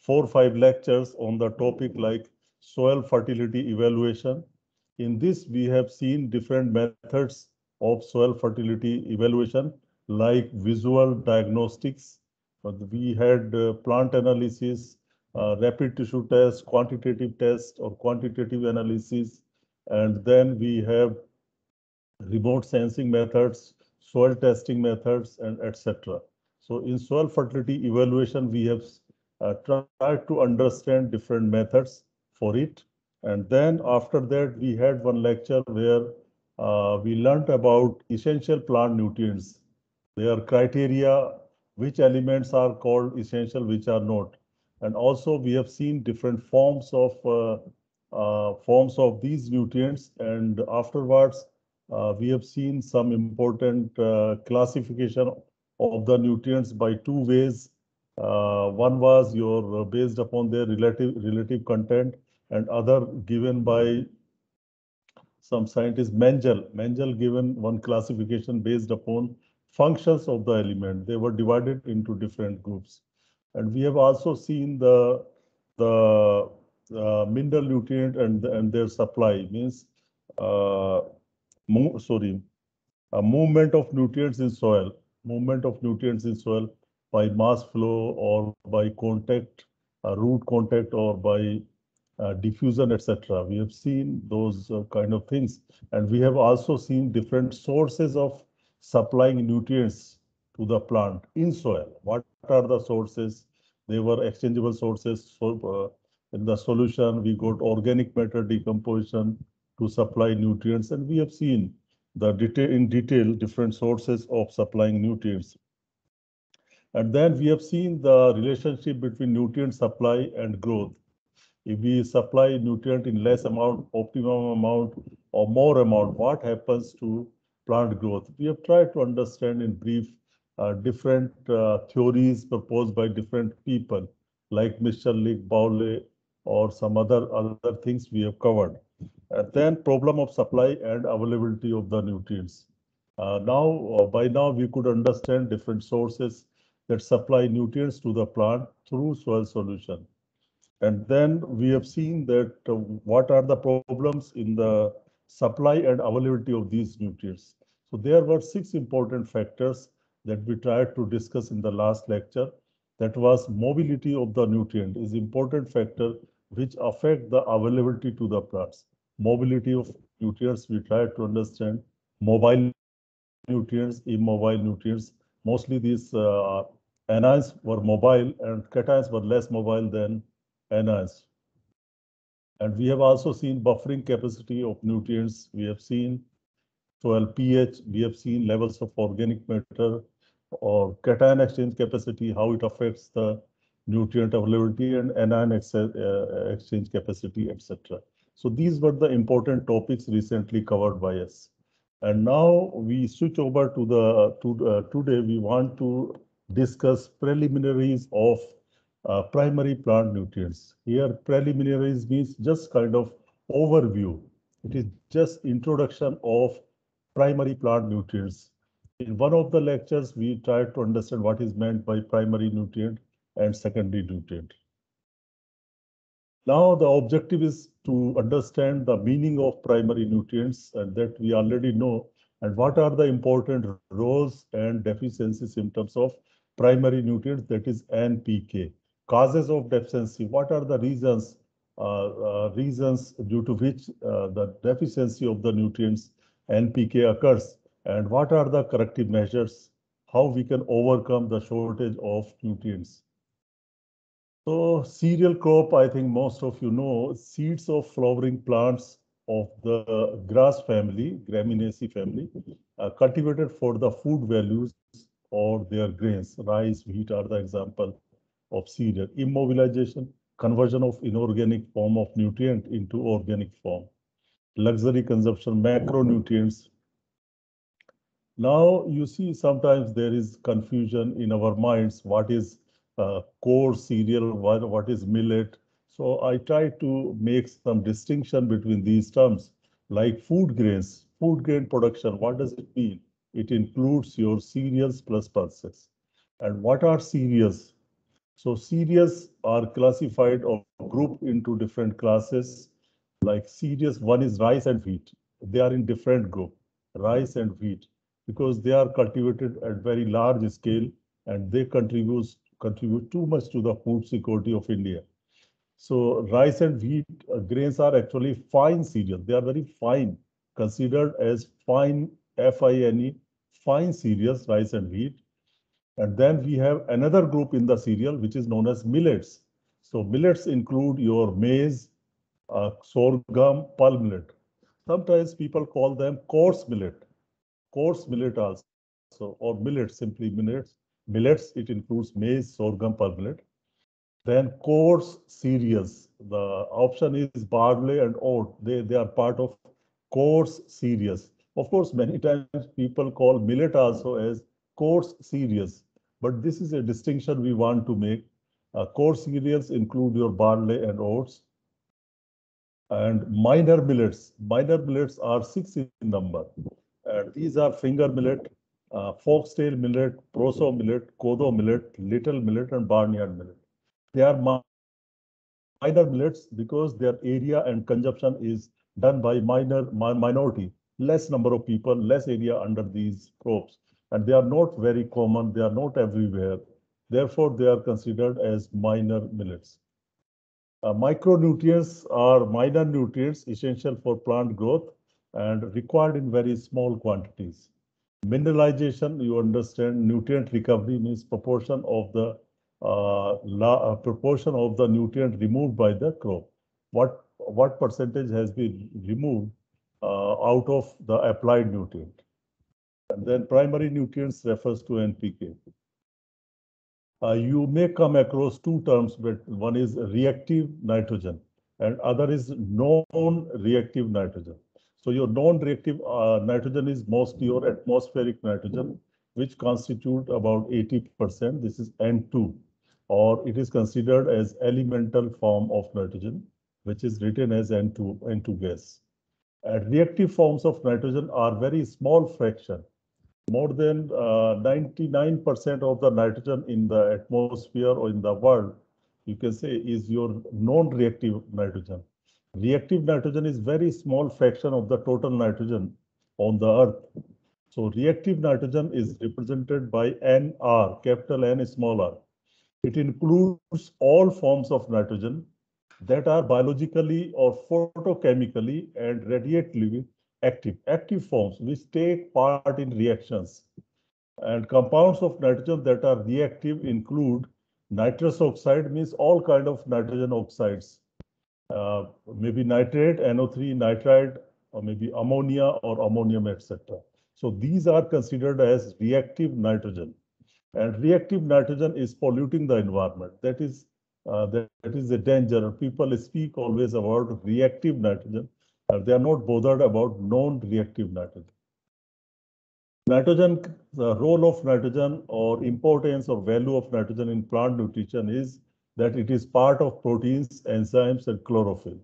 4 or 5 lectures on the topic like soil fertility evaluation. In this, we have seen different methods of soil fertility evaluation like visual diagnostics. We had plant analysis, rapid tissue test, quantitative test or quantitative analysis, and then we have remote sensing methods, soil testing methods, and etc. So in soil fertility evaluation, we have tried to understand different methods for it. And then after that, we had one lecture where we learned about essential plant nutrients. Their criteria, which elements are called essential, which are not. And also we have seen different forms of these nutrients. And afterwards, we have seen some important classification of the nutrients by 2 ways. One was your based upon their relative content, and other given by some scientist Mengel. Mengel given one classification based upon functions of the element. They were divided into different groups, and we have also seen the mineral nutrient and their supply means uh, sorry, a movement of nutrients in soil, movement of nutrients in soil by mass flow or by contact, root contact or by diffusion, etc. We have seen those kind of things. And we have also seen different sources of supplying nutrients to the plant in soil. What are the sources? They were exchangeable sources. So in the solution, we got organic matter decomposition to supply nutrients. And we have seen in detail different sources of supplying nutrients. And then we have seen the relationship between nutrient supply and growth. If we supply nutrient in less amount, optimum amount, or more amount, what happens to plant growth? We have tried to understand in brief different theories proposed by different people, like Mr. Lick, Bowley, or some other things we have covered. And then problem of supply and availability of the nutrients. By now, we could understand different sources that supply nutrients to the plant through soil solution. And then we have seen that what are the problems in the supply and availability of these nutrients. So there were 6 important factors that we tried to discuss in the last lecture. That was mobility of the nutrient is important factor which affect the availability to the plants. Mobility of nutrients, we tried to understand mobile nutrients, immobile nutrients. Mostly these anions were mobile and cations were less mobile than anions. And we have also seen buffering capacity of nutrients. We have seen soil pH. We have seen levels of organic matter or cation exchange capacity, how it affects the nutrient availability and anion exchange capacity, etc. So these were the important topics recently covered by us. And now we switch over to today we want to discuss preliminaries of primary plant nutrients. Here, preliminaries means just kind of overview. It is just introduction of primary plant nutrients. In one of the lectures, we tried to understand what is meant by primary nutrient and secondary nutrient. Now, the objective is to understand the meaning of primary nutrients, and that we already know, and what are the important roles and deficiency symptoms of primary nutrients, that is NPK. Causes of deficiency, what are the reasons due to which the deficiency of the nutrients NPK occurs, and what are the corrective measures, how we can overcome the shortage of nutrients. So cereal crop, I think most of you know, seeds of flowering plants of the grass family, Gramineaceae family, cultivated for the food values or their grains. Rice, wheat are the example of cereal. Immobilization, conversion of inorganic form of nutrient into organic form. Luxury consumption, macronutrients. Now you see sometimes there is confusion in our minds. What is core cereal? What is millet? So I try to make some distinction between these terms, like food grains, food grain production. What does it mean? It includes your cereals plus pulses. And what are cereals? So cereals are classified or grouped into different classes. Like cereals, one is rice and wheat. They are in different group, rice and wheat, because they are cultivated at very large scale and they contribute too much to the food security of India. So rice and wheat grains are actually fine cereals. They are very fine, considered as fine, Fine, fine cereals, rice and wheat. And then we have another group in the cereal, which is known as millets. So millets include your maize, sorghum, pearl millet. Sometimes people call them coarse millet also, or millet, simply millets. Millets, it includes maize, sorghum, pearl millet. Then coarse cereals. The option is barley and oat. They are part of coarse cereals. Of course, many times people call millet also as coarse cereals, but this is a distinction we want to make. Coarse cereals include your barley and oats, and minor millets. Minor millets are six in number. And these are finger millet, foxtail millet, proso millet, kodo millet, little millet, and barnyard millet. They are minor millets because their area and consumption is done by minority, less number of people, less area under these crops. And they are not very common, they are not everywhere. Therefore, they are considered as minor millets. Micronutrients are minor nutrients essential for plant growth and required in very small quantities. Mineralization, you understand, nutrient recovery means proportion of the nutrient removed by the crop. What percentage has been removed out of the applied nutrient? And then primary nutrients refers to NPK. You may come across two terms, but one is reactive nitrogen and other is non-reactive nitrogen. So your non-reactive nitrogen is mostly your atmospheric nitrogen, which constitute about 80%. This is N2, or it is considered as elemental form of nitrogen, which is written as N2 gas. And reactive forms of nitrogen are very small fraction. More than 99% of the nitrogen in the atmosphere or in the world, you can say, is your non-reactive nitrogen. Reactive nitrogen is very small fraction of the total nitrogen on the earth. So reactive nitrogen is represented by NR, capital N, small r. It includes all forms of nitrogen that are biologically or photochemically and radiatively active. Active forms which take part in reactions. And compounds of nitrogen that are reactive include nitrous oxide, means all kind of nitrogen oxides, maybe nitrate, NO3, nitride, or maybe ammonia or ammonium, etc. So these are considered as reactive nitrogen. And reactive nitrogen is polluting the environment. That is a danger. People speak always about reactive nitrogen. They are not bothered about non-reactive nitrogen. Nitrogen, the role of nitrogen or importance or value of nitrogen in plant nutrition is that it is part of proteins, enzymes, and chlorophyll.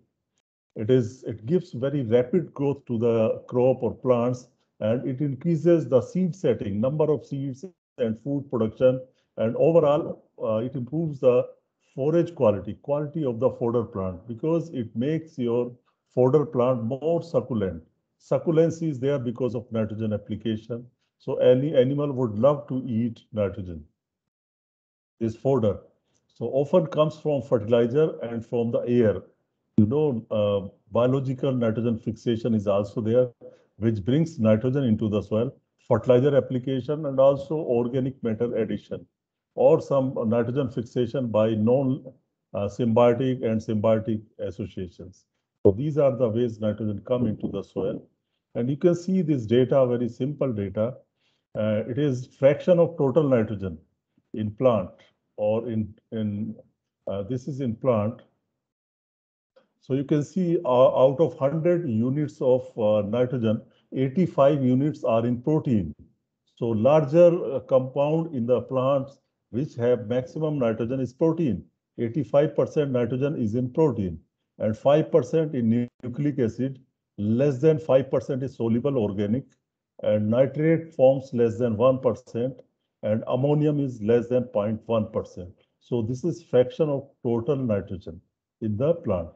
It gives very rapid growth to the crop or plants, and it increases the seed setting, number of seeds and food production, and overall it improves the forage quality of the fodder plant, because it makes your fodder plant more succulent. Succulency is there because of nitrogen application. So any animal would love to eat nitrogen, this fodder. So often comes from fertilizer and from the air. Biological nitrogen fixation is also there, which brings nitrogen into the soil, fertilizer application, and also organic matter addition, or some nitrogen fixation by non-symbiotic and symbiotic associations. So these are the ways nitrogen come into the soil. And you can see this data, very simple data. It is fraction of total nitrogen in plant, or this is in plant. So you can see out of 100 units of nitrogen, 85 units are in protein. So larger compound in the plants which have maximum nitrogen is protein. 85% nitrogen is in protein and 5% in nucleic acid, less than 5% is soluble organic, and nitrate forms less than 1%, and ammonium is less than 0.1%. So this is fraction of total nitrogen in the plant.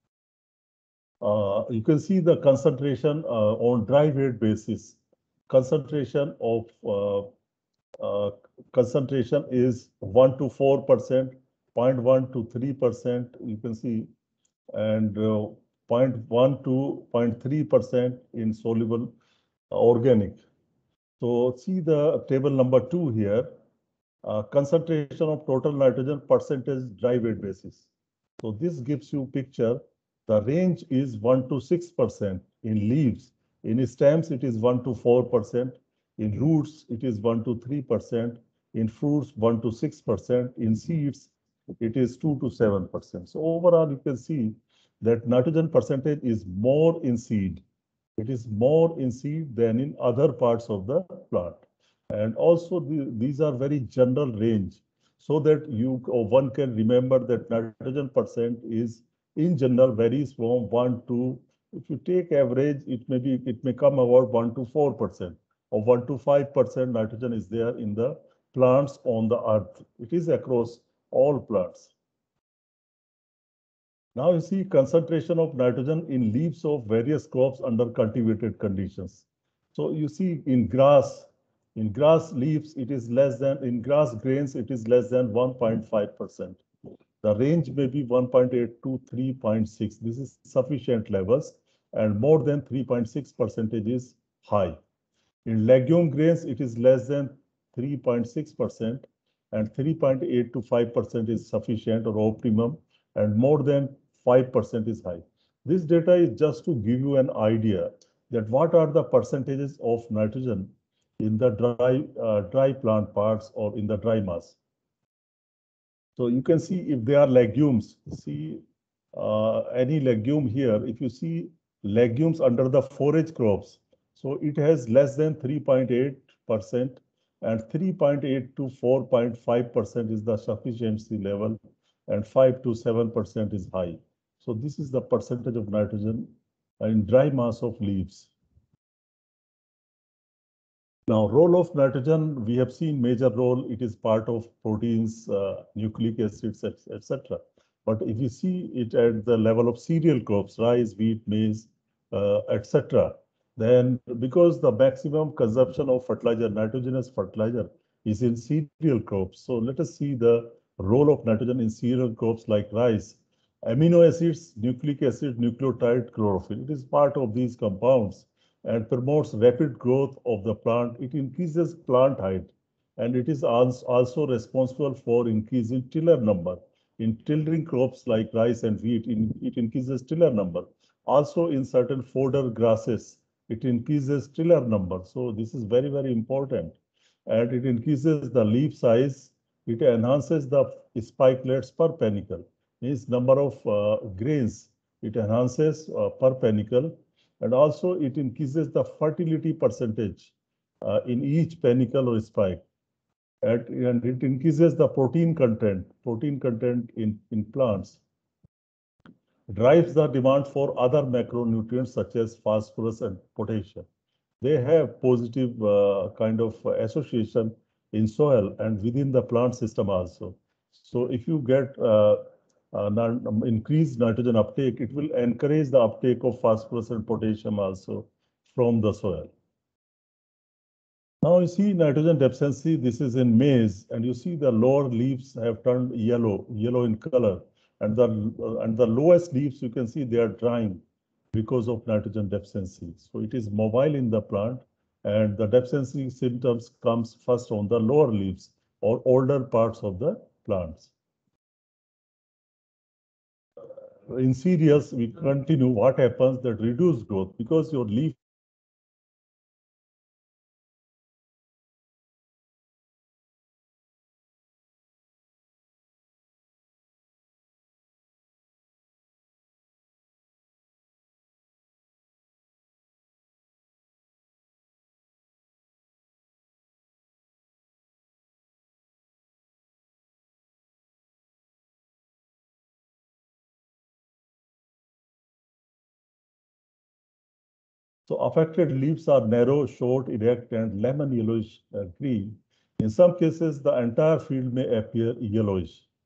You can see the concentration on dry weight basis. Concentration of concentration is 1 to 4%, 0.1 to 3%, you can see, and 0.1 to 0.3% in soluble organic. So see the table number 2 here, concentration of total nitrogen percentage dry weight basis. So this gives you picture. The range is 1 to 6% in leaves. In stems, it is 1 to 4%. In roots, it is 1 to 3%. In fruits, 1 to 6%. In seeds, it is 2 to 7%. So overall, you can see that nitrogen percentage is more in seed. It is more in seed than in other parts of the plant. And also, these are very general range, so that one can remember that nitrogen percent is in general varies from 1 to, if you take average, it may come about 1 to 4%, or 1 to 5% nitrogen is there in the plants on the earth. It is across all plants. Now you see concentration of nitrogen in leaves of various crops under cultivated conditions. So you see in grass leaves, it is less than, in grass grains, it is less than 1.5%. The range may be 1.8 to 3.6. This is sufficient levels, and more than 3.6% is high. In legume grains, it is less than 3.6%, and 3.8 to 5% is sufficient or optimum, and more than 5% is high. This data is just to give you an idea that what are the percentages of nitrogen in the dry plant parts or in the dry mass. So you can see if they are legumes, see any legume here, if you see legumes under the forage crops, so it has less than 3.8%, and 3.8 to 4.5% is the sufficiency level, and 5 to 7% is high. So this is the percentage of nitrogen in dry mass of leaves. Now, role of nitrogen, we have seen major role. It is part of proteins, nucleic acids, etc. But if you see it at the level of cereal crops, rice, wheat, maize, etc., then because the maximum consumption of fertilizer, nitrogenous fertilizer, is in cereal crops. So let us see the role of nitrogen in cereal crops like rice. Amino acids, nucleic acid, nucleotide, chlorophyll. It is part of these compounds and promotes rapid growth of the plant. It increases plant height, and it is also responsible for increasing tiller number. In tillering crops like rice and wheat, it increases tiller number. Also in certain fodder grasses, it increases tiller number. So this is very, very important. And it increases the leaf size. It enhances the spikelets per panicle. Means number of grains. It enhances per panicle. And also it increases the fertility percentage in each panicle or spike. And it increases the protein content in plants. Drives the demand for other macronutrients such as phosphorus and potassium. They have positive kind of association in soil and within the plant system also. So if you get increased nitrogen uptake, it will encourage the uptake of phosphorus and potassium also from the soil. Now you see nitrogen deficiency, this is in maize, and you see the lower leaves have turned yellow in color, and the lowest leaves you can see they are drying because of nitrogen deficiency. So it is mobile in the plant, and the deficiency symptoms comes first on the lower leaves or older parts of the plants. In cereals, we continue. What happens that reduce growth because your leaf So affected leaves are narrow, short, erect, and lemon yellowish green. In some cases, the entire field may appear yellowish.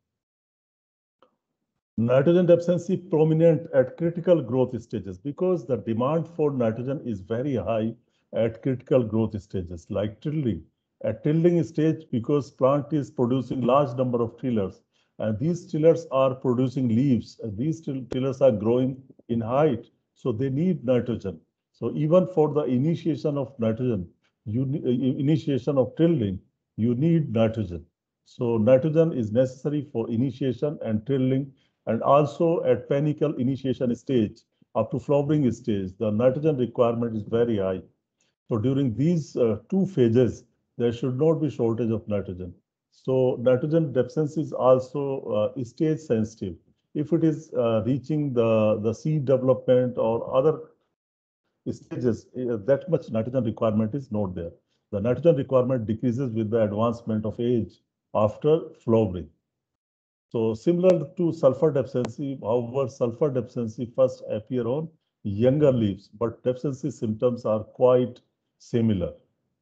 Nitrogen deficiency prominent at critical growth stages because the demand for nitrogen is very high at critical growth stages like tilling. At tilling stage, because plant is producing large number of tillers, and these tillers are producing leaves, and these tillers are growing in height, so they need nitrogen. So even for the initiation of nitrogen, initiation of tilling, you need nitrogen. So nitrogen is necessary for initiation and tilling, and also at panicle initiation stage up to flowering stage, the nitrogen requirement is very high. So during these two phases, there should not be shortage of nitrogen. So nitrogen deficiency is also stage sensitive. If it is reaching the seed development or other stages, that much nitrogen requirement is not there. The nitrogen requirement decreases with the advancement of age after flowering. So similar to sulfur deficiency, however, sulfur deficiency first appear on younger leaves, but deficiency symptoms are quite similar.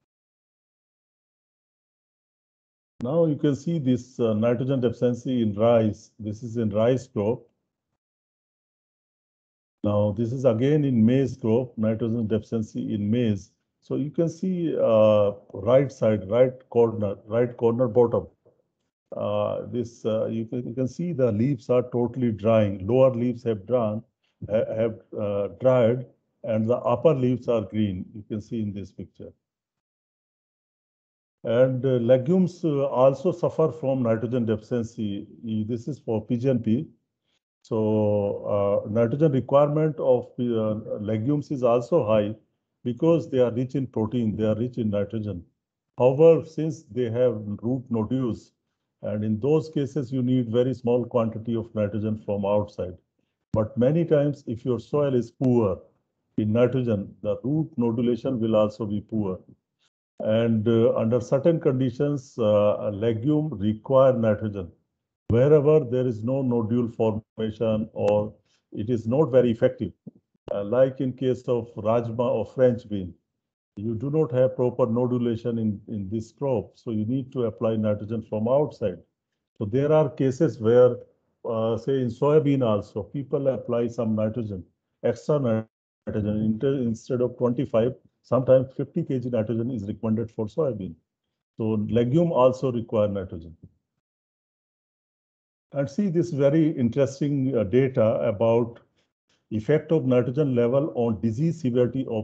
Now you can see this nitrogen deficiency in rice. This is in rice crop. Now this is again in maize crop, nitrogen deficiency in maize. So you can see right side, right corner bottom. You can see the leaves are totally drying. Lower leaves have dried, and the upper leaves are green. You can see in this picture. And legumes also suffer from nitrogen deficiency. This is for pigeon pea. So nitrogen requirement of legumes is also high because they are rich in protein, they are rich in nitrogen. However, since they have root nodules, and in those cases, you need very small quantity of nitrogen from outside. But many times, if your soil is poor in nitrogen, the root nodulation will also be poor. And under certain conditions, a legume require nitrogen. Wherever there is no nodule formation or it is not very effective, like in case of rajma or French bean, you do not have proper nodulation in this crop, so you need to apply nitrogen from outside. So there are cases where, say in soybean also, people apply some nitrogen, extra nitrogen, instead of 25, sometimes 50 kg nitrogen is recommended for soybean. So legume also require nitrogen. And see this very interesting data about effect of nitrogen level on disease severity of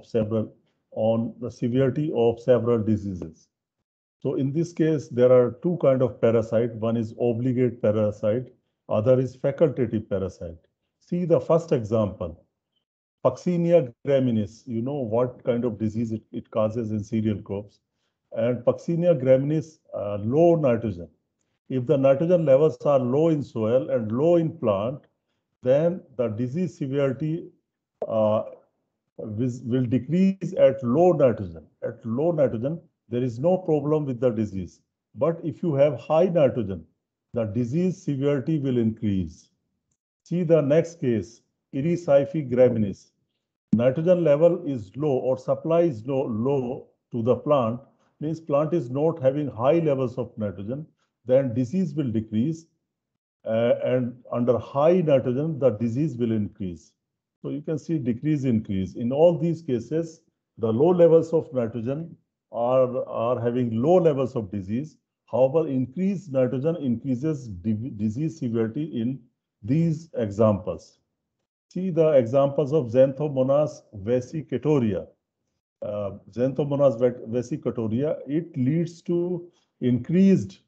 several diseases. So in this case, there are two kind of parasite. One is obligate parasite, other is facultative parasite. See the first example, Puccinia graminis. You know what kind of disease it causes in cereal crops. And Puccinia graminis, low nitrogen. If the nitrogen levels are low in soil and low in plant, then the disease severity uh, will decrease at low nitrogen. At low nitrogen, there is no problem with the disease. But if you have high nitrogen, the disease severity will increase. See the next case, Erysife graminis. Nitrogen level is low or supply is low to the plant, means plant is not having high levels of nitrogen, then disease will decrease, and under high nitrogen, the disease will increase. So you can see decrease, increase. In all these cases, the low levels of nitrogen are having low levels of disease. However, increased nitrogen increases disease severity in these examples. See the examples of Xanthomonas vesicatoria. Xanthomonas vesicatoria, it leads to increased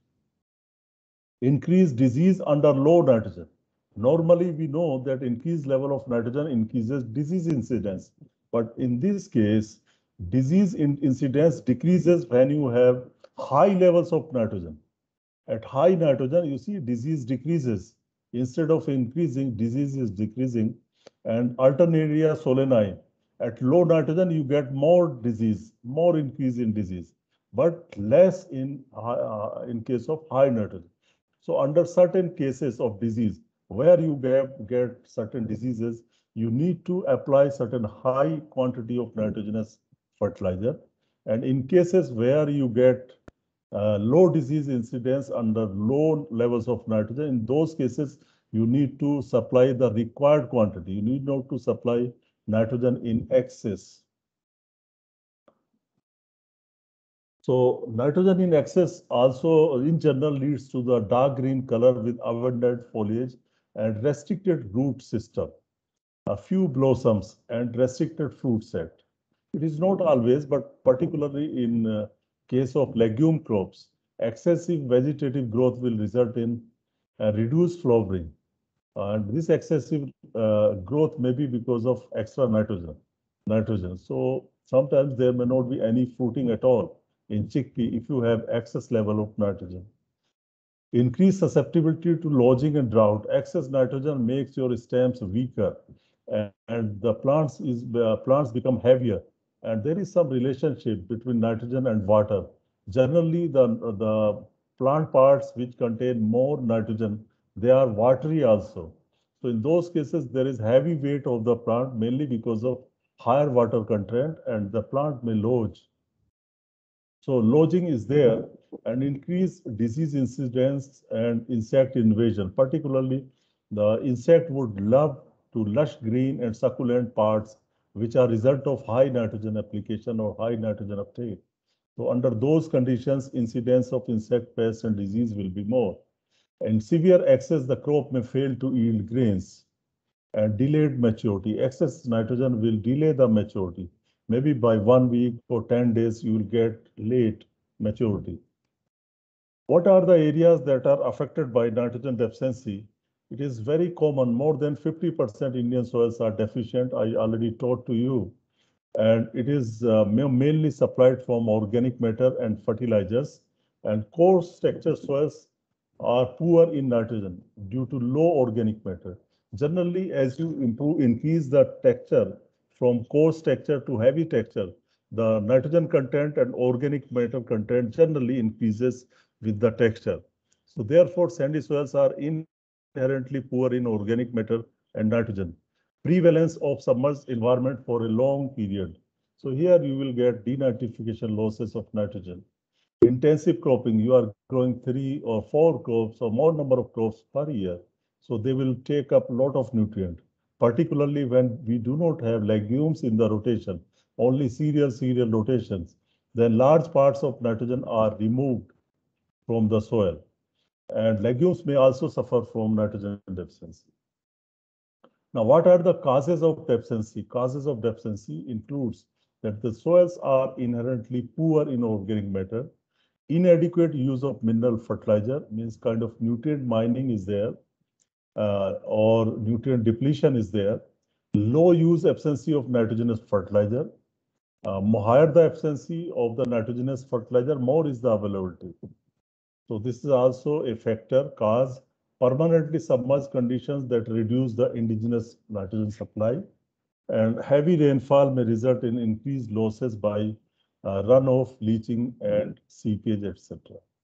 disease under low nitrogen. Normally, we know that increased level of nitrogen increases disease incidence. But in this case, disease incidence decreases when you have high levels of nitrogen. At high nitrogen, you see disease decreases. Instead of increasing, disease is decreasing. And Alternaria solani, at low nitrogen, you get more disease, more increase in disease, but less in case of high nitrogen. So under certain cases of disease, where you get certain diseases, you need to apply certain high quantity of nitrogenous fertilizer. And in cases where you get low disease incidence under low levels of nitrogen, in those cases, you need to supply the required quantity. You need not to supply nitrogen in excess. So nitrogen in excess also in general leads to the dark green color with abundant foliage and restricted root system, a few blossoms and restricted fruit set. It is not always, but particularly in case of legume crops, excessive vegetative growth will result in reduced flowering. And this excessive growth may be because of extra nitrogen. So sometimes there may not be any fruiting at all in chickpea if you have excess level of nitrogen. Increased susceptibility to lodging and drought. Excess nitrogen makes your stems weaker, and the plants become heavier. And there is some relationship between nitrogen and water. Generally, the plant parts which contain more nitrogen, they are watery also. So in those cases, there is heavy weight of the plant mainly because of higher water content, and the plant may lodge. So lodging is there and increased disease incidence and insect invasion. Particularly, the insect would love to lush green and succulent parts, which are result of high nitrogen application or high nitrogen uptake. So under those conditions, incidence of insect pests and disease will be more. In severe excess, the crop may fail to yield grains. And delayed maturity. Excess nitrogen will delay the maturity. Maybe by 1 week or 10 days, you will get late maturity. What are the areas that are affected by nitrogen deficiency? It is very common. More than 50% Indian soils are deficient. I already told to you. And it is mainly supplied from organic matter and fertilizers. And coarse texture soils are poor in nitrogen due to low organic matter. Generally, as you increase the texture from coarse texture to heavy texture, the nitrogen content and organic matter content generally increases with the texture. So therefore, sandy soils are inherently poor in organic matter and nitrogen. Prevalence of submerged environment for a long period. So here you will get denitrification losses of nitrogen. Intensive cropping, you are growing 3 or 4 crops or more number of crops per year. So they will take up a lot of nutrient, particularly when we do not have legumes in the rotation, only cereal rotations. Then large parts of nitrogen are removed from the soil. And legumes may also suffer from nitrogen deficiency. Now, what are the causes of deficiency? Causes of deficiency includes that the soils are inherently poor in organic matter, inadequate use of mineral fertilizer, means kind of nutrient mining is there, or nutrient depletion is there, low use efficiency of nitrogenous fertilizer. Higher the efficiency of the nitrogenous fertilizer, more is the availability. So this is also a factor, cause permanently submerged conditions that reduce the indigenous nitrogen supply, and heavy rainfall may result in increased losses by runoff, leaching, and seepage, etc.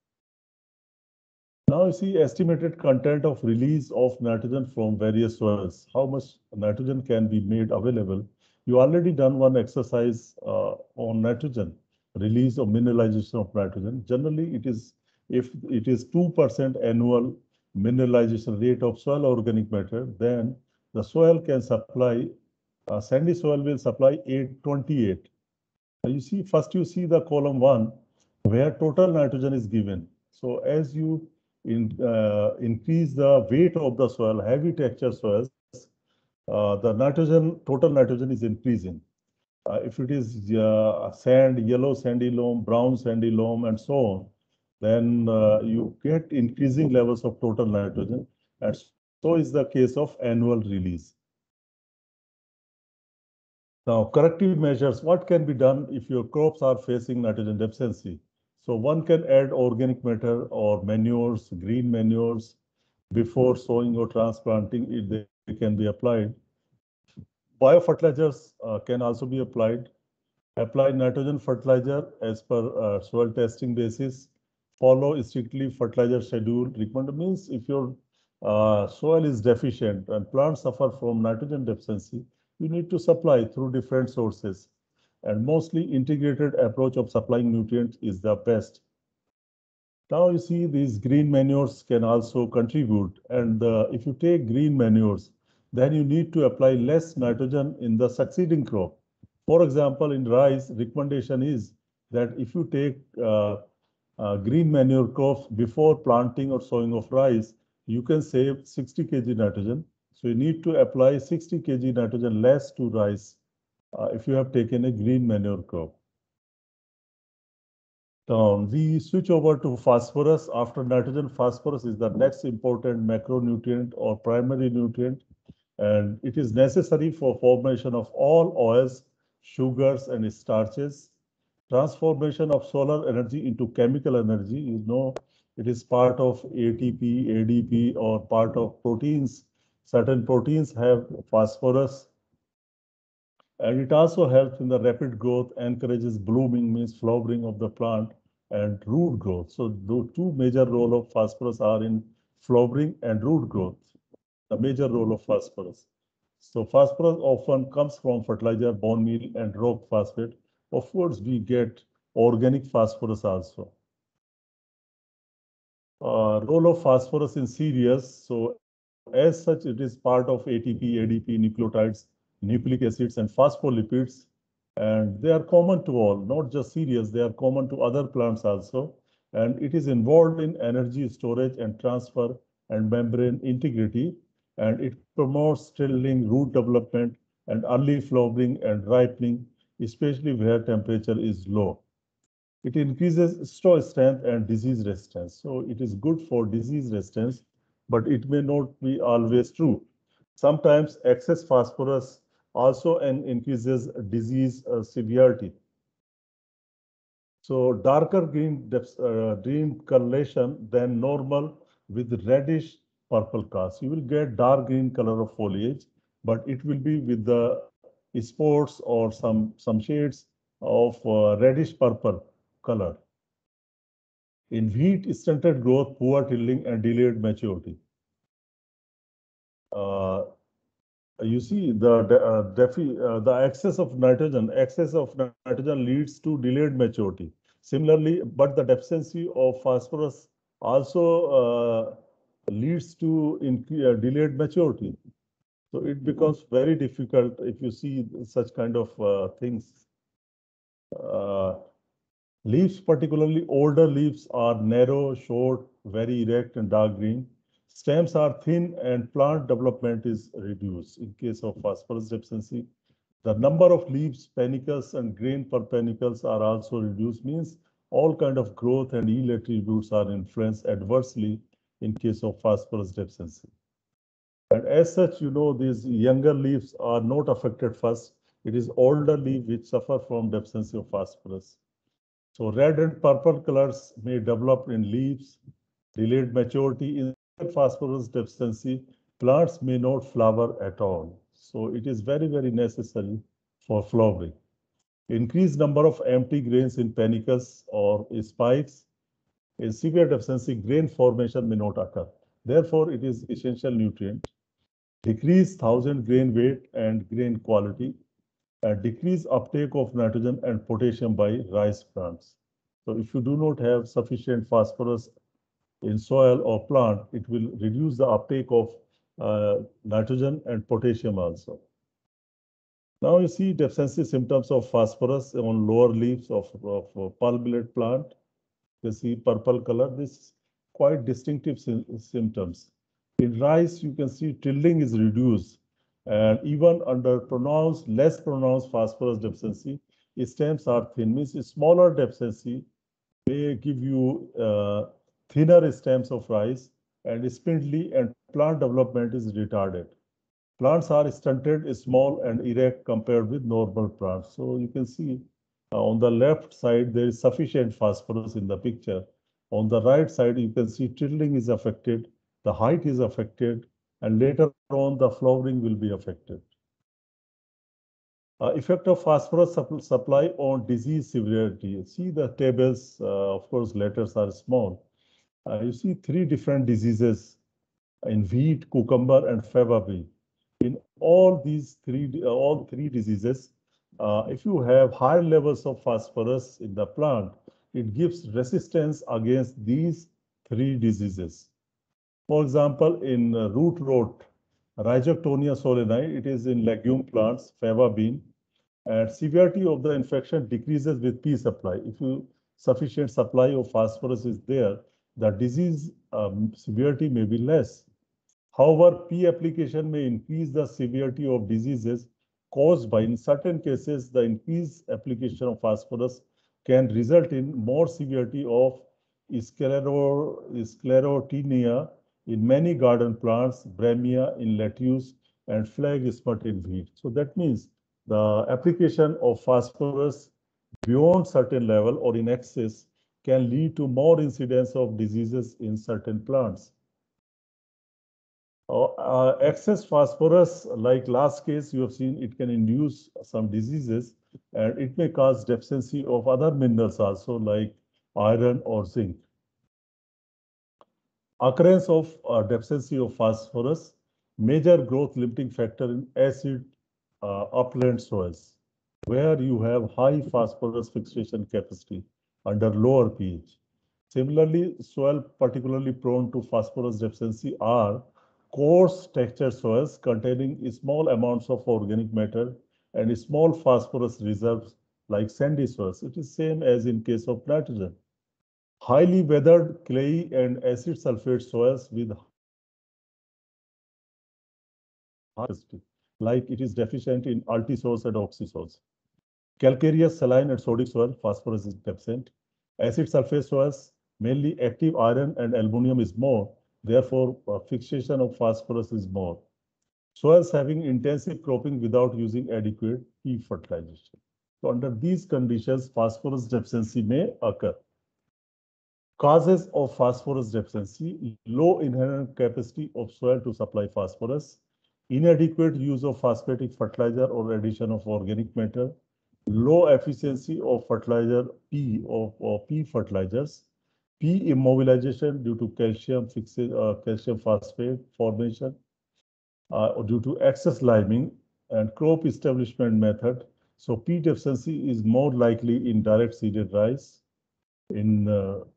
Now you see estimated content of release of nitrogen from various soils. How much nitrogen can be made available? You already done one exercise on nitrogen, release or mineralization of nitrogen. Generally, it is if it is 2% annual mineralization rate of soil organic matter, then the soil can supply, sandy soil will supply 828. You see, first you see the column 1 where total nitrogen is given. So as you increase the weight of the soil, heavy texture soils, the nitrogen, total nitrogen is increasing. If it is sand, yellow sandy loam, brown sandy loam, and so on, then you get increasing levels of total nitrogen. And so is the case of annual release. Now, corrective measures, what can be done if your crops are facing nitrogen deficiency? So one can add organic matter or manures, green manures, before sowing or transplanting, they can be applied. Biofertilizers can also be applied. Apply nitrogen fertilizer as per soil testing basis. Follow strictly fertilizer schedule. Recommended means if your soil is deficient and plants suffer from nitrogen deficiency, you need to supply through different sources. And mostly integrated approach of supplying nutrients is the best. Now you see these green manures can also contribute. And if you take green manures, then you need to apply less nitrogen in the succeeding crop. For example, in rice, recommendation is that if you take green manure crops before planting or sowing of rice, you can save 60 kg nitrogen. So you need to apply 60 kg nitrogen less to rice if you have taken a green manure crop. We switch over to phosphorus. After nitrogen, phosphorus is the next important macronutrient or primary nutrient, and it is necessary for formation of all oils, sugars, and starches. Transformation of solar energy into chemical energy, it is part of ATP, ADP, or part of proteins. Certain proteins have phosphorus, and it also helps in the rapid growth, encourages blooming, means flowering of the plant, and root growth. So the two major role of phosphorus are in flowering and root growth, the major role of phosphorus. So phosphorus often comes from fertilizer, bone meal, and rock phosphate. Of course, we get organic phosphorus also. Role of phosphorus in cereals. So as such, it is part of ATP, ADP, nucleotides, nucleic acids, and phospholipids. And they are common to all, not just cereals, they are common to other plants also. And it is involved in energy storage and transfer and membrane integrity. And it promotes stilling, root development, and early flowering and ripening, especially where temperature is low. It increases store strength and disease resistance. So it is good for disease resistance, but it may not be always true. Sometimes excess phosphorus also increases disease severity. So darker green coloration than normal with reddish purple cast. You will get dark green color of foliage, but it will be with the spots or some shades of reddish purple color. In wheat, stunted growth, poor tilling, and delayed maturity. Uh, you see the excess of nitrogen leads to delayed maturity. Similarly, but the deficiency of phosphorus also leads to delayed maturity. So it becomes very difficult if you see such kind of things. Uh, Leaves, particularly older leaves, are narrow, short, very erect, and dark green. Stems are thin, and plant development is reduced. In case of phosphorus deficiency, the number of leaves, panicles, and grain per panicles are also reduced. Means all kind of growth and yield attributes are influenced adversely in case of phosphorus deficiency. And as such, these younger leaves are not affected first. It is older leaves which suffer from deficiency of phosphorus. So red and purple colors may develop in leaves, delayed maturity in phosphorus deficiency, plants may not flower at all. So it is very, very necessary for flowering. Increased number of empty grains in panicles or spikes. In severe deficiency, grain formation may not occur. Therefore, it is essential nutrient. Decrease 1000 grain weight and grain quality, and decrease uptake of nitrogen and potassium by rice plants. So if you do not have sufficient phosphorus in soil or plant, it will reduce the uptake of nitrogen and potassium also. Now you see deficiency symptoms of phosphorus on lower leaves of palm millet plant. You see purple color. This is quite distinctive symptoms. In rice, you can see tilling is reduced, and even under less pronounced phosphorus deficiency, stems are thin. Means a smaller deficiency may give you thinner stems of rice, and spindly, and plant development is retarded. Plants are stunted, small, and erect compared with normal plants. So you can see on the left side, there is sufficient phosphorus in the picture. On the right side, you can see tilling is affected, the height is affected, and later on, the flowering will be affected. Effect of phosphorus supply on disease severity. See the tables, of course, letters are small. You see 3 different diseases in wheat, cucumber, and fava bean. In all three diseases, if you have high levels of phosphorus in the plant, it gives resistance against these three diseases. For example, in root rot, Rhizoctonia solani, it is in legume plants, fava bean, and severity of the infection decreases with P supply. If you sufficient supply of phosphorus is there, the disease severity may be less. However, P application may increase the severity of diseases caused by, in certain cases, the increased application of phosphorus can result in more severity of sclerotinia in many garden plants, bremia in lettuce, and phlogiston in wheat. So that means the application of phosphorus beyond certain level or in excess can lead to more incidence of diseases in certain plants. Excess phosphorus, like last case, you have seen it can induce some diseases and it may cause deficiency of other minerals also like iron or zinc. Occurrence of deficiency of phosphorus, major growth limiting factor in acid upland soils, where you have high phosphorus fixation capacity under lower pH. Similarly, soil particularly prone to phosphorus deficiency are coarse textured soils containing small amounts of organic matter and small phosphorus reserves like sandy soils. It is same as in case of nitrogen. Highly weathered clay and acid sulfate soils with like it is deficient in altisols and oxysols. Calcareous, saline, and sodic soil, phosphorus is deficient. Acid sulfate soils, mainly active iron and aluminum is more. Therefore, fixation of phosphorus is more. Soils having intensive cropping without using adequate P fertilization. So under these conditions, phosphorus deficiency may occur. Causes of phosphorus deficiency: low inherent capacity of soil to supply phosphorus, inadequate use of phosphatic fertilizer or addition of organic matter, low efficiency of fertilizer or P fertilizers, P immobilization due to calcium phosphate formation, due to excess liming and crop establishment method. So P deficiency is more likely in direct seeded rice, in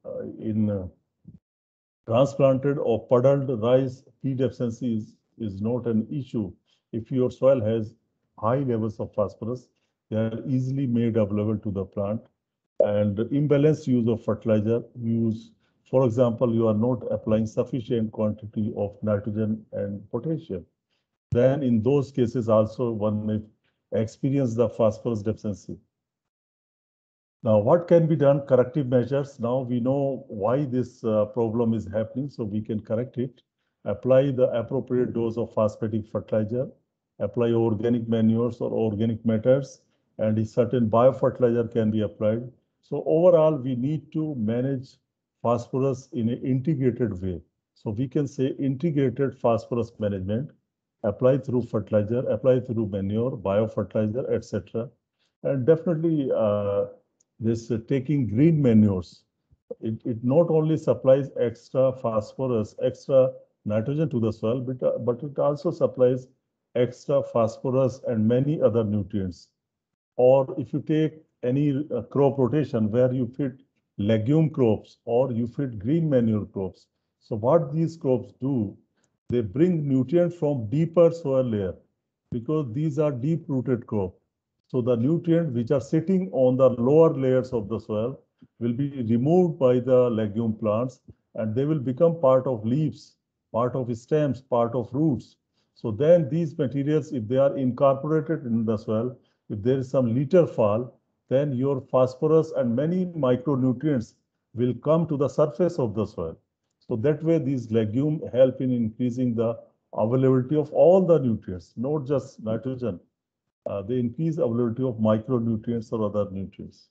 transplanted or puddled rice. P deficiency is not an issue. If your soil has high levels of phosphorus, they are easily made available to the plant. And imbalanced use of fertilizer use, for example, you are not applying sufficient quantity of nitrogen and potassium, then in those cases also one may experience the phosphorus deficiency. Now, what can be done? Corrective measures. Now we know why this problem is happening, so we can correct it. Apply the appropriate dose of phosphatic fertilizer, apply organic manures or organic matters, and a certain biofertilizer can be applied. So overall, we need to manage phosphorus in an integrated way. So we can say integrated phosphorus management, apply through fertilizer, apply through manure, biofertilizer, etc. And definitely this taking green manures, it not only supplies extra phosphorus, extra nitrogen to the soil, but it also supplies extra phosphorus and many other nutrients. Or if you take any crop rotation where you fit legume crops or you fit green manure crops. So what these crops do, they bring nutrients from deeper soil layer because these are deep-rooted crops. So the nutrients which are sitting on the lower layers of the soil will be removed by the legume plants and they will become part of leaves, part of stems, part of roots. So then these materials, if they are incorporated in the soil, if there is some litter fall, then your phosphorus and many micronutrients will come to the surface of the soil. So that way these legumes help in increasing the availability of all the nutrients, not just nitrogen. They increase availability of micronutrients or other nutrients.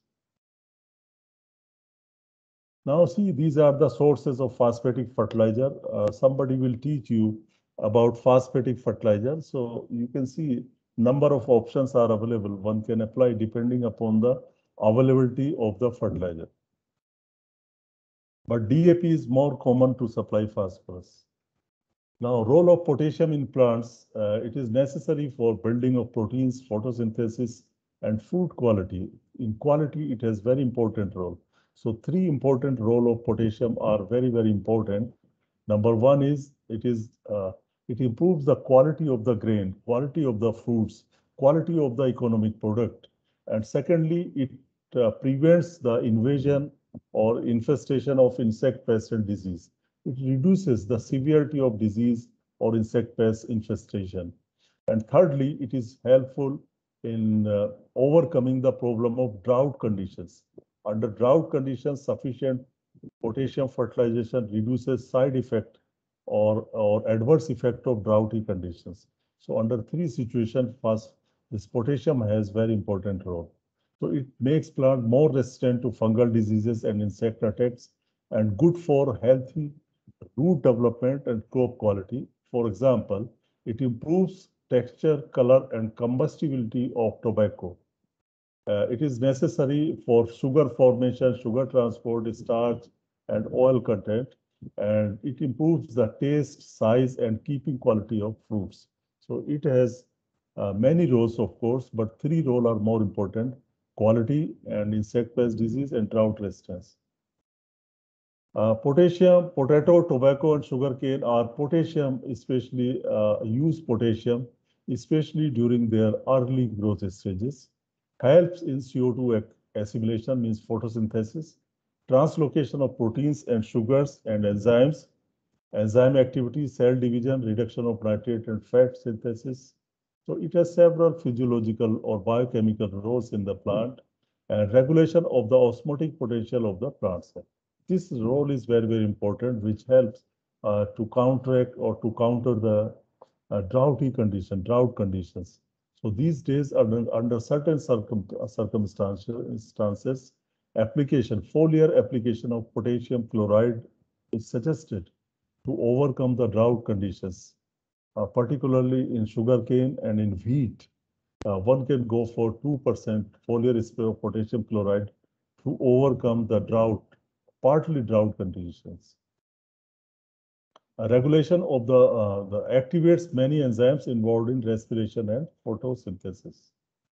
Now see, these are the sources of phosphatic fertilizer. Somebody will teach you about phosphatic fertilizer. So you can see number of options are available. One can apply depending upon the availability of the fertilizer. But DAP is more common to supply phosphorus. Now, role of potassium in plants, it is necessary for building of proteins, photosynthesis, and food quality. In quality, it has very important role. So three important role of potassium are very, very important. Number one is it improves the quality of the grain, quality of the fruits, quality of the economic product. And secondly, it prevents the invasion or infestation of insect pest and disease. It reduces the severity of disease or insect pest infestation. And thirdly, it is helpful in overcoming the problem of drought conditions. Under drought conditions, sufficient potassium fertilization reduces side effect or adverse effect of droughty conditions. So under three situations, first, this potassium has very important role. So it makes plant more resistant to fungal diseases and insect attacks and good for healthy root development and crop quality. For example, it improves texture, color, and combustibility of tobacco. It is necessary for sugar formation, sugar transport, starch, and oil content, and it improves the taste, size, and keeping quality of fruits. So it has many roles, of course, but three roles are more important: quality and insect pest disease and drought resistance. Potassium, potato, tobacco, and sugarcane are potassium, especially use potassium, especially during their early growth stages. Helps in CO2 assimilation, means photosynthesis, translocation of proteins and sugars and enzymes, enzyme activity, cell division, reduction of nitrate and fat synthesis. So it has several physiological or biochemical roles in the plant and regulation of the osmotic potential of the plant cell. This role is very, very important, which helps to counteract or to counter the drought conditions. So these days, under certain circumstances, foliar application of potassium chloride is suggested to overcome the drought conditions, particularly in sugarcane and in wheat. One can go for 2% foliar spray of potassium chloride to overcome the partly drought conditions. Regulation of the activates many enzymes involved in respiration and photosynthesis.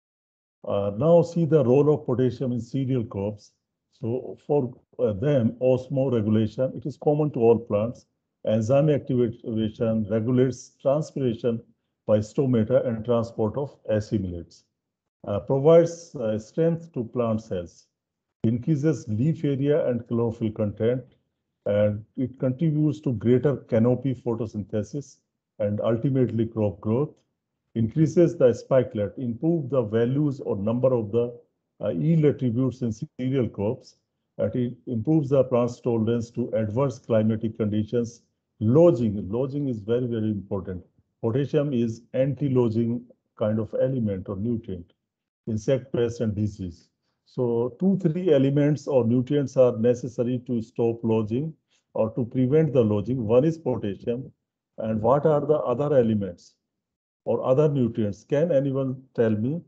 Now see the role of potassium in cereal crops. So for them, osmoregulation, it is common to all plants. Enzyme activation regulates transpiration by stomata and transport of assimilates. Provides strength to plant cells. Increases leaf area and chlorophyll content, and it contributes to greater canopy photosynthesis and ultimately crop growth. Increases the spikelet, improve the values or number of the yield attributes in cereal crops. It improves the plant's tolerance to adverse climatic conditions. Lodging is very, very important. Potassium is anti-lodging kind of element or nutrient, insect pest and disease. So 2-3 elements or nutrients are necessary to stop lodging or to prevent the lodging. One is potassium. And what are the other elements or other nutrients? Can anyone tell me?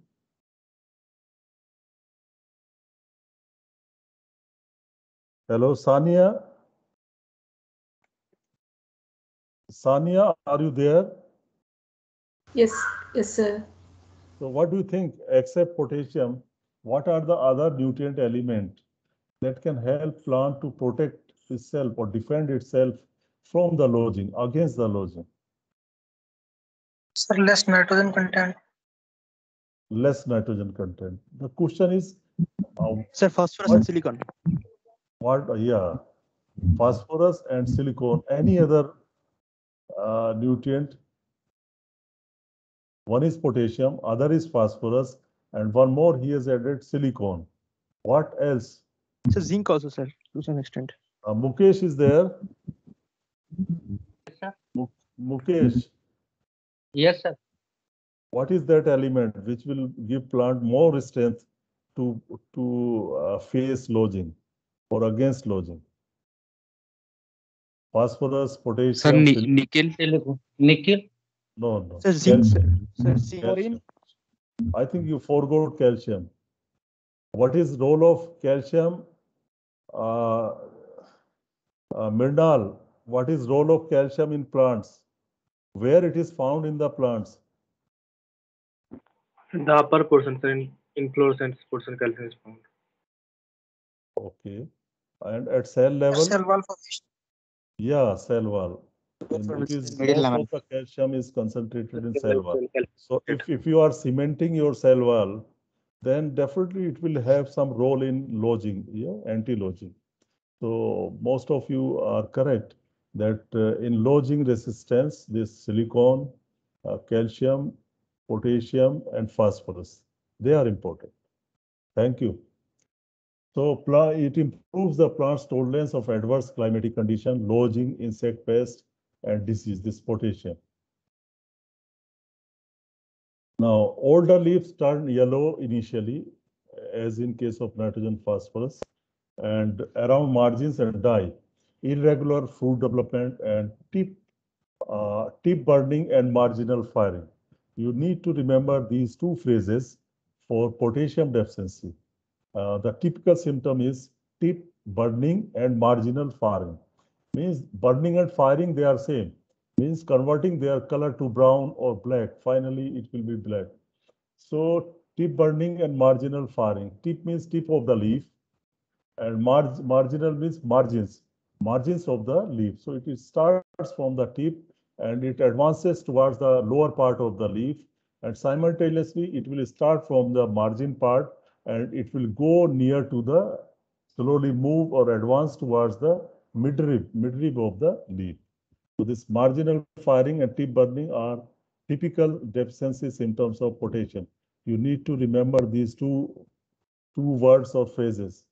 Hello, Sania? Sania, are you there? Yes, yes, sir. So what do you think, except potassium, what are the other nutrient elements that can help plant to protect itself or defend itself from the lodging, against the lodging? Sir, less nitrogen content. Less nitrogen content. The question is, Sir, phosphorus and silicon. yeah, phosphorus and silicon. Any other nutrient? One is potassium, other is phosphorus, and one more he has added silicon. What else? Sir, zinc also, sir, to some extent. Mukesh is there. Yes, sir. Mukesh. Yes, sir. What is that element which will give plant more strength to face lodging or against lodging? Phosphorus, potassium, Sir, nickel. Nickel. No. Sir, zinc, sir. Sir, zinc. Calcium. I think you forgot calcium. What is role of calcium? Mrinal, what is role of calcium in plants? Where it is found in the plants? The upper portion, sir, in inflorescence portion calcium is found. Okay. And at cell level, Cell wall formation. yeah, cell wall. And From it is middle most lemon. of the calcium is concentrated in cell wall. So if you are cementing your cell wall, then definitely it will have some role in lodging, yeah, anti-lodging. So most of you are correct that in lodging resistance, this silicon, calcium, potassium, and phosphorus, they are important. Thank you. So it improves the plant's tolerance of adverse climatic condition, lodging, insect pest, and disease, this potassium. Now, older leaves turn yellow initially, as in case of nitrogen phosphorus, and around margins and die. Irregular fruit development and tip burning and marginal firing. You need to remember these two phrases for potassium deficiency. The typical symptom is tip burning and marginal firing. Means burning and firing, they are same. Means converting their color to brown or black. Finally, it will be black. So tip burning and marginal firing. Tip means tip of the leaf, and marginal means margins of the leaf. So it starts from the tip and it advances towards the lower part of the leaf, and simultaneously it will start from the margin part and it will go near to the slowly move or advance towards the midrib of the leaf. So this marginal firing and tip burning are typical deficiency symptoms of potassium. You need to remember these two words or phrases.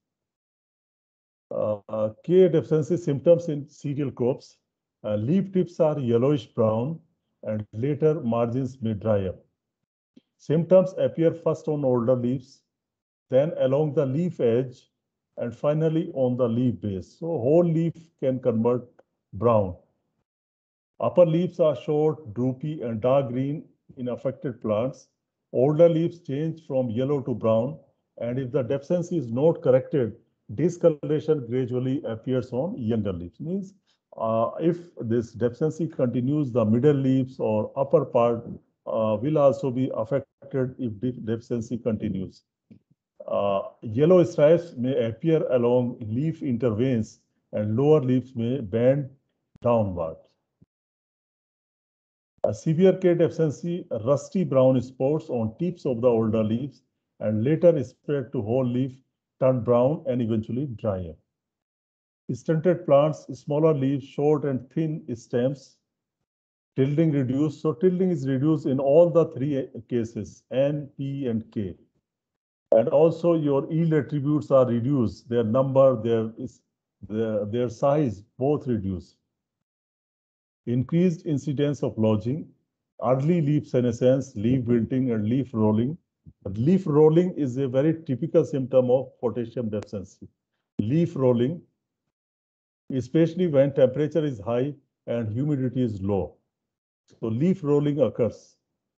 K deficiency symptoms in cereal crops. Leaf tips are yellowish brown and later margins may dry up. Symptoms appear first on older leaves, then along the leaf edge, and finally on the leaf base. So whole leaf can convert brown. Upper leaves are short, droopy, and dark green in affected plants. Older leaves change from yellow to brown, and if the deficiency is not corrected, discoloration gradually appears on younger leaves. Means if this deficiency continues, the middle leaves or upper part will also be affected if deficiency continues. Yellow stripes may appear along leaf intervenes, and lower leaves may bend downward. A severe K deficiency, rusty brown spots on tips of the older leaves and later spread to whole leaf, turn brown and eventually dry up. Stunted plants, smaller leaves, short and thin stems, tilting reduced. So tilting is reduced in all the three cases, N, P, and K. And also your yield attributes are reduced. Their number, their size, both reduce. Increased incidence of lodging, early leaf senescence, leaf wilting, and leaf rolling. Leaf rolling is a very typical symptom of potassium deficiency. Leaf rolling, especially when temperature is high and humidity is low. So leaf rolling occurs.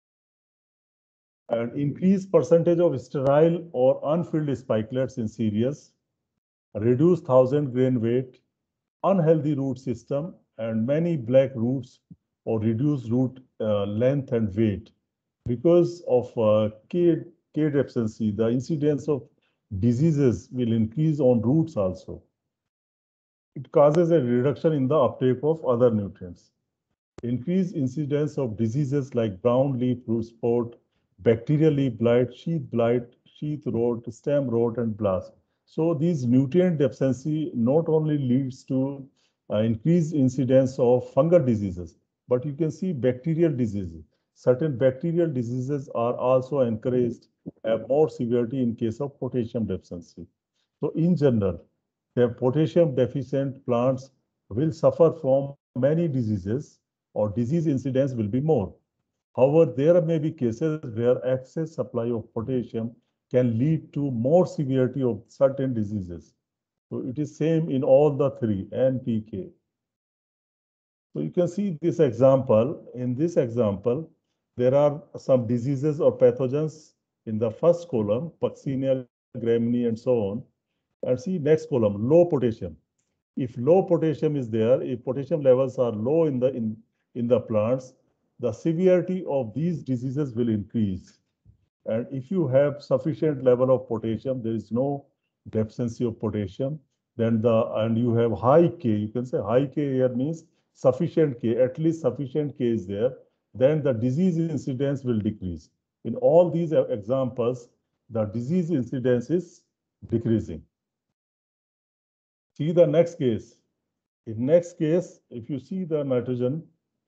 And increased percentage of sterile or unfilled spikelets in cereals, reduced 1,000 grain weight, unhealthy root system, and many black roots or reduced root length and weight. Because of K deficiency, the incidence of diseases will increase on roots also. It causes a reduction in the uptake of other nutrients. Increased incidence of diseases like brown leaf root spot, bacterial leaf blight, sheath rot, stem rot, and blast. So these nutrient deficiency not only leads to increased incidence of fungal diseases, but you can see bacterial diseases. Certain bacterial diseases are also encouraged have more severity in case of potassium deficiency. So in general, the potassium deficient plants will suffer from many diseases or disease incidence will be more. However, there may be cases where excess supply of potassium can lead to more severity of certain diseases. So it is same in all the three, NPK. So you can see this example. In this example, there are some diseases or pathogens in the first column, Puccinia, Gramineae, and so on. And see next column, low potassium. If low potassium is there, if potassium levels are low in the plants, the severity of these diseases will increase. And if you have sufficient level of potassium, there is no deficiency of potassium, then and you have high K, you can say high K here means sufficient K, at least sufficient K is there, then the disease incidence will decrease. In all these examples, the disease incidence is decreasing. See the next case. In next case, if you see the nitrogen,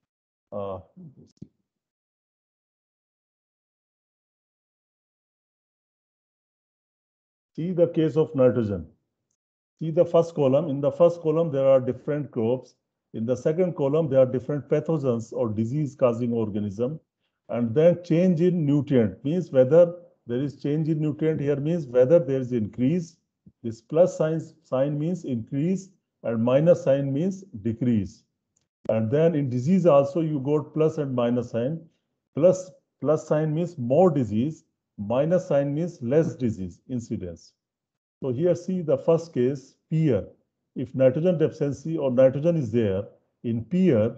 see the case of nitrogen. See the first column. In the first column, there are different crops. In the second column, there are different pathogens or disease-causing organism. And then change in nutrient means whether there is change in nutrient here means whether there is increase. This plus sign means increase and minus sign means decrease. And then in disease also you got plus and minus sign. Plus sign means more disease. Minus sign means less disease incidence. So here see the first case, pear. If nitrogen deficiency or nitrogen is there in pear,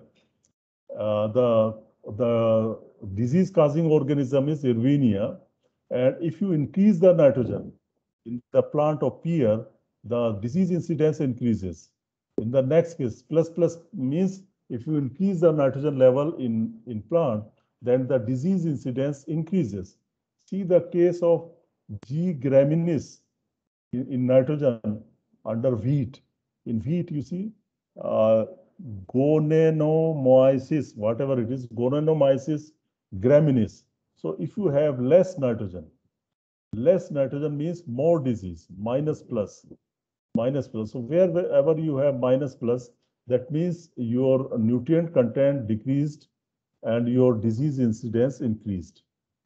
the disease-causing organism is Erwinia. And if you increase the nitrogen in the plant of pear, the disease incidence increases. In the next case, plus means if you increase the nitrogen level in plant, then the disease incidence increases. See the case of G. graminis in nitrogen under wheat. In wheat, you see Gonenomyces, whatever it is, Gonenomyces graminis. So if you have less nitrogen means more disease, minus plus. So wherever you have minus plus, that means your nutrient content decreased and your disease incidence increased.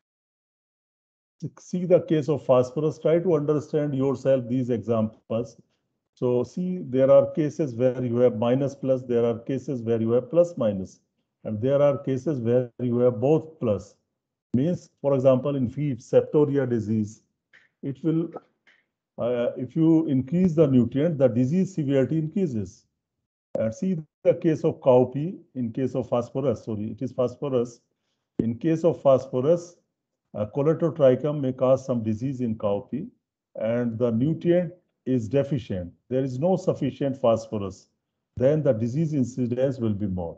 See the case of phosphorus, try to understand yourself these examples. So see, there are cases where you have minus plus, there are cases where you have plus minus, and there are cases where you have both plus. Means, for example, in wheat, septoria disease, it will, if you increase the nutrient, the disease severity increases. And see the case of cowpea, in case of phosphorus, sorry, it is phosphorus. In case of phosphorus, Colletotrichum may cause some disease in cowpea, and the nutrient is deficient. There is no sufficient phosphorus. Then the disease incidence will be more.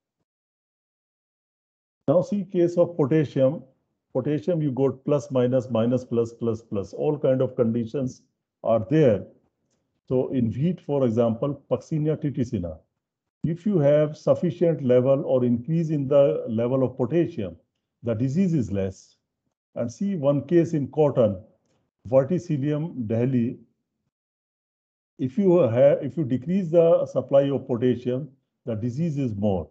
Now see case of potassium. Potassium you got plus minus, minus plus, plus plus. All kind of conditions are there. So in wheat, for example, Puccinia triticina. If you have sufficient level or increase in the level of potassium, the disease is less. And see one case in cotton, Verticillium delhi. If you decrease the supply of potassium, the disease is more.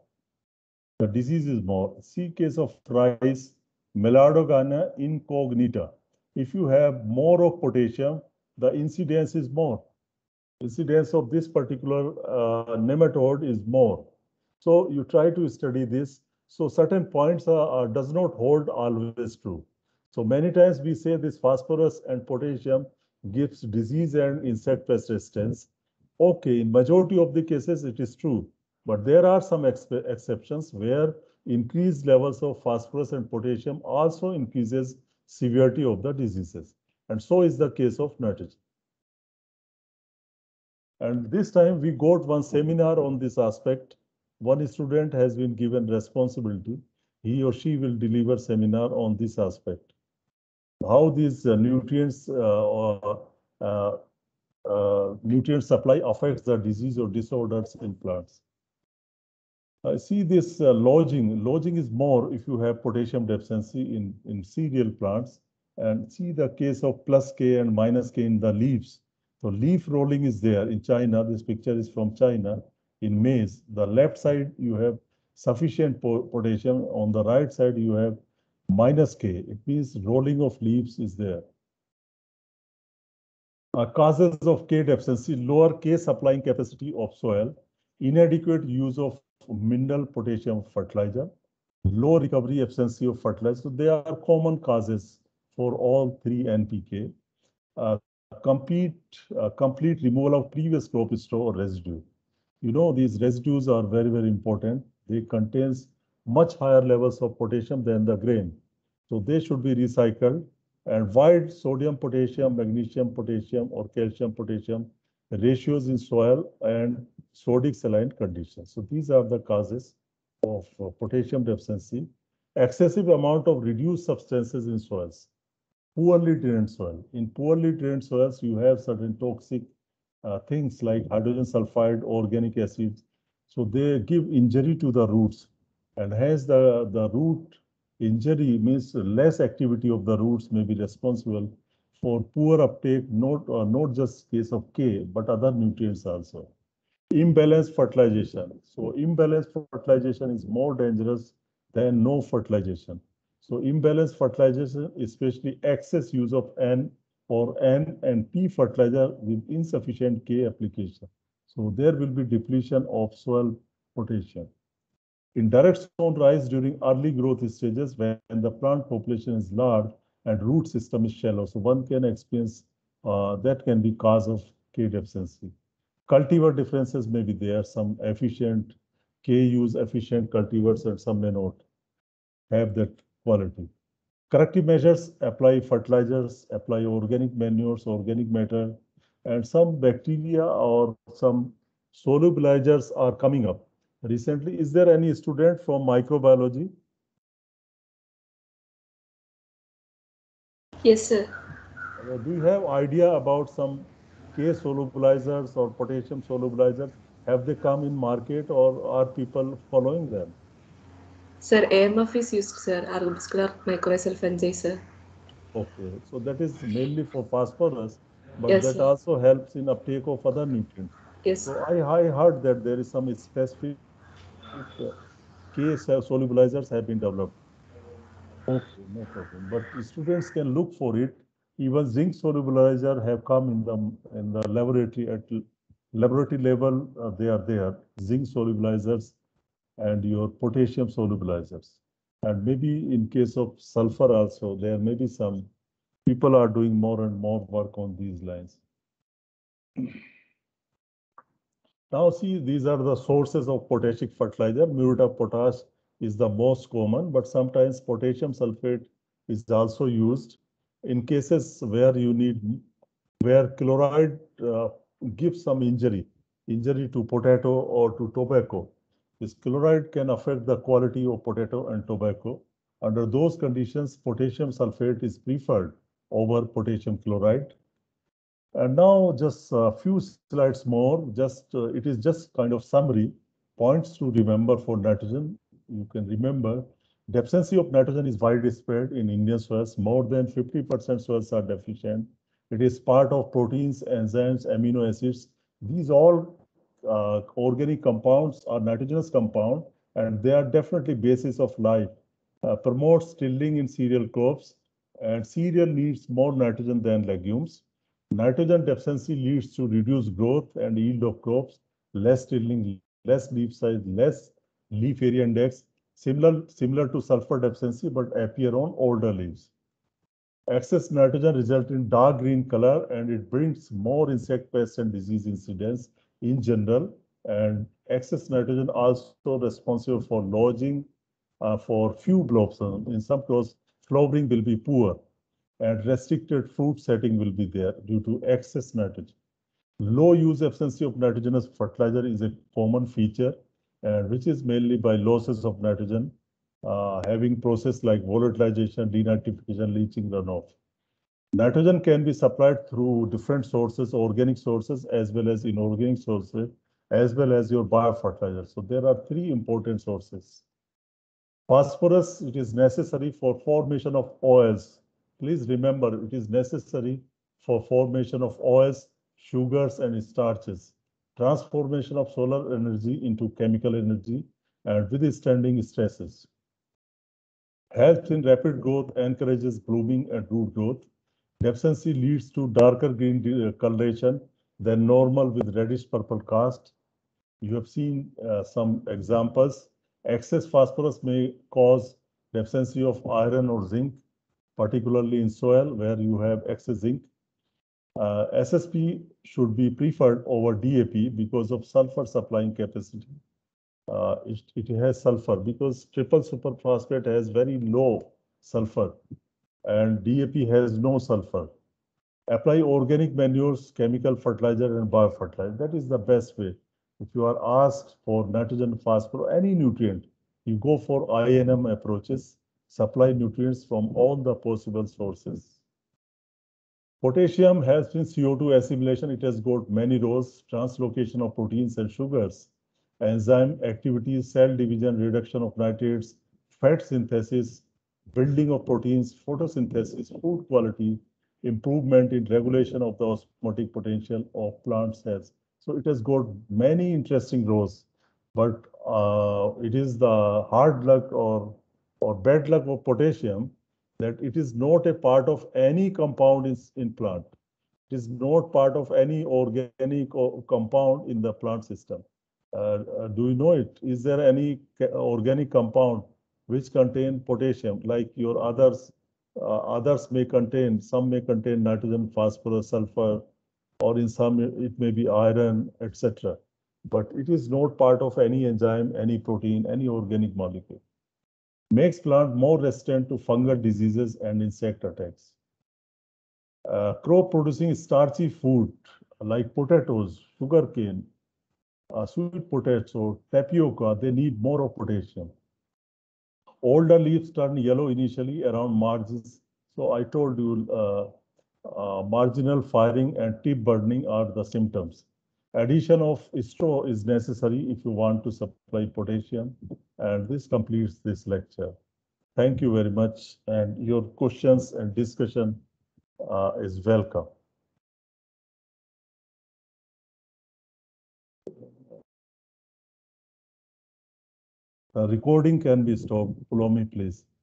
See case of rice, Melardogana incognita. If you have more of potassium, the incidence is more. Incidence of this particular nematode is more. So you try to study this. So certain points does not hold always true. So many times we say this phosphorus and potassium gives disease and insect pest resistance. Okay, in majority of the cases it is true, but there are some exceptions where increased levels of phosphorus and potassium also increases severity of the diseases. And so is the case of nitrogen. And this time we got one seminar on this aspect. One student has been given responsibility. He or she will deliver seminar on this aspect. How these nutrients nutrient supply affects the disease or disorders in plants. See this lodging. Lodging is more if you have potassium deficiency in cereal plants. And see the case of plus K and minus K in the leaves. So leaf rolling is there in China. This picture is from China. In maize, the left side you have sufficient potassium. On the right side you have minus K. It means rolling of leaves is there. Causes of K deficiency, lower K supplying capacity of soil, inadequate use of mineral potassium fertilizer, low recovery efficiency of fertilizer. So they are common causes for all three NPK. Complete removal of previous crop store or residue. You know, these residues are very, very important. They contains much higher levels of potassium than the grain. So they should be recycled. And void sodium, potassium, magnesium, potassium, or calcium, potassium, ratios in soil, and sodic saline conditions. So these are the causes of potassium deficiency. Excessive amount of reduced substances in soils. Poorly drained soil. In poorly drained soils, you have certain toxic things like hydrogen sulfide, organic acids. So they give injury to the roots. And hence the root injury means less activity of the roots may be responsible for poor uptake, not just case of K, but other nutrients also. Imbalanced fertilization. So imbalanced fertilization is more dangerous than no fertilization. So imbalanced fertilization, especially excess use of N or N and P fertilizer with insufficient K application. So there will be depletion of soil potassium. Indirect stone rise during early growth stages when the plant population is large and root system is shallow. So one can experience that can be cause of K deficiency. Cultivar differences may be there, some efficient K use efficient cultivars and some may not have that quality. Corrective measures, apply fertilizers, apply organic manures, organic matter, and some bacteria or some solubilizers are coming up. Recently, is there any student from microbiology? Yes, sir. Do you have idea about some K solubilizers or potassium solubilizers? Have they come in market or are people following them? Sir, AMF is used, sir. Arbuscular mycorrhizal fungi, sir. Okay, so that is mainly for phosphorus, but Yes, that sir. also helps in uptake of other nutrients. Yes. So I heard that there is some specific K solubilizers have been developed. Okay, no problem. But students can look for it. Even zinc solubilizer have come in the laboratory at laboratory level. They are there. Zinc solubilizers and your potassium solubilizers. And maybe in case of sulfur also, there may be some people are doing more and more work on these lines. Now see, these are the sources of potassic fertilizer. Muriate of potash is the most common, but sometimes potassium sulfate is also used in cases where you need, where chloride gives some injury to potato or to tobacco. This chloride can affect the quality of potato and tobacco. Under those conditions, potassium sulfate is preferred over potassium chloride. And now just a few slides more, it is just kind of summary, points to remember for nitrogen. You can remember deficiency of nitrogen is widespread in Indian soils. More than 50% soils are deficient. It is part of proteins, enzymes, amino acids. These all organic compounds are nitrogenous compound, and they are definitely basis of life. Promotes tilling in cereal crops, and cereal needs more nitrogen than legumes. Nitrogen deficiency leads to reduced growth and yield of crops, less tilling, less leaf size, less leaf area index, similar to sulfur deficiency, but appear on older leaves. Excess nitrogen results in dark green color and it brings more insect pests and disease incidence in general. And excess nitrogen also responsible for lodging for few blossoms. In some cases, flowering will be poor and restricted fruit setting will be there due to excess nitrogen. Low use efficiency of nitrogenous fertilizer is a common feature, which is mainly by losses of nitrogen, having process like volatilization, denitrification, leaching, runoff. Nitrogen can be supplied through different sources, organic sources, as well as inorganic sources, as well as your biofertilizer. So there are three important sources. Phosphorus, it is necessary for formation of oils. Please remember, it is necessary for formation of oils, sugars, and starches, transformation of solar energy into chemical energy, and withstanding stresses. Helps in rapid growth, encourages blooming and root growth. Deficiency leads to darker green coloration than normal with reddish purple cast. You have seen some examples. Excess phosphorus may cause deficiency of iron or zinc, particularly in soil where you have excess zinc. SSP should be preferred over DAP because of sulfur supplying capacity. It has sulfur because triple superphosphate has very low sulfur and DAP has no sulfur. Apply organic manures, chemical fertilizer, and biofertilizer. That is the best way. If you are asked for nitrogen, phosphorus, any nutrient, you go for INM approaches, supply nutrients from all the possible sources. Potassium has been CO2 assimilation. It has got many roles: translocation of proteins and sugars, enzyme activities, cell division, reduction of nitrates, fat synthesis, building of proteins, photosynthesis, food quality, improvement in regulation of the osmotic potential of plant cells. So it has got many interesting roles, but it is the hard luck or bad luck of potassium that it is not a part of any compound in plant. It is not part of any organic compound in the plant system. Do you know it? Is there any organic compound which contain potassium like your others? Others may contain, some may contain nitrogen, phosphorus, sulfur, or in some it may be iron, etc. But it is not part of any enzyme, any protein, any organic molecule. Makes plant more resistant to fungal diseases and insect attacks. Crop producing starchy food like potatoes, sugarcane, sweet potato, tapioca, they need more of potassium. Older leaves turn yellow initially around margins. So I told you marginal firing and tip burning are the symptoms. Addition of straw is necessary if you want to supply potassium. And this completes this lecture. Thank you very much. And your questions and discussion is welcome. Recording can be stopped. Follow me, please.